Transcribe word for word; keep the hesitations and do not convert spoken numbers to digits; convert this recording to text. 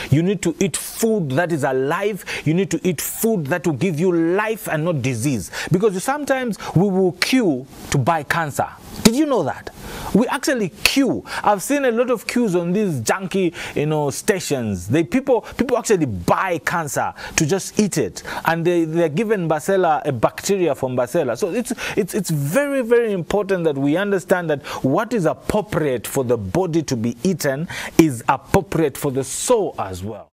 You need to eat food that is alive. You need to eat food that will give you life and not disease. Because sometimes we will queue to buy cancer. Did you know that? We actually queue. I've seen a lot of queues on these junky, you know, stations. They people people actually buy cancer to just eat it, and they they're given Bacilla, a bacteria from Bacilla. So it's it's it's very very important that we understand that what is appropriate for the body to be eaten is appropriate for the soul as well.